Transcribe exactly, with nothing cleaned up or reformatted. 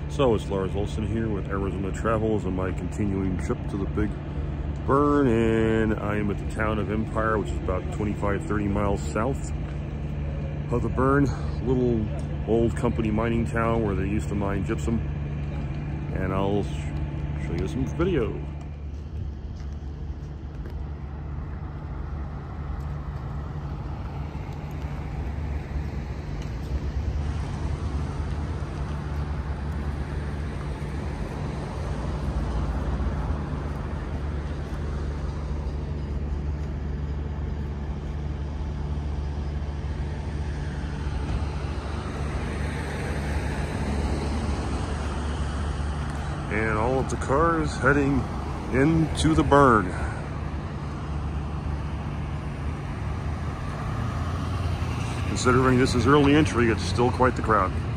So it's Lars Olson here with Arizona Travels on my continuing trip to the Big Burn, and I am at the town of Empire, which is about twenty-five, thirty miles south of the Burn. Little old company mining town where they used to mine gypsum, and I'll show you some video. And all of the cars heading into the Burn. Considering this is early entry, it's still quite the crowd.